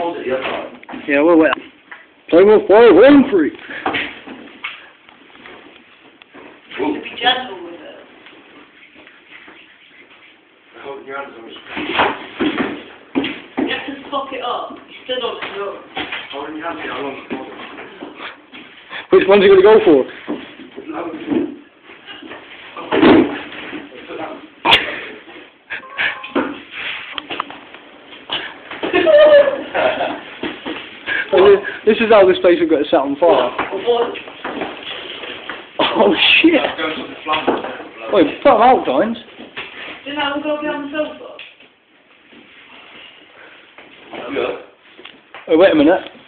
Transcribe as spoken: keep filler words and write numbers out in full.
hold it the other side. Yeah, we'll wait. Play with fire, one free. To be gentle with it. Holding your hands on his You have to fuck it up. You still don't know. Holding your hands in how long it's for. Which one's he going to go for? This is how this place will get set on fire. Oh shit! Wait, put them out, Dines. Didn't that one go behind the sofa? Yeah. Oh, wait a minute.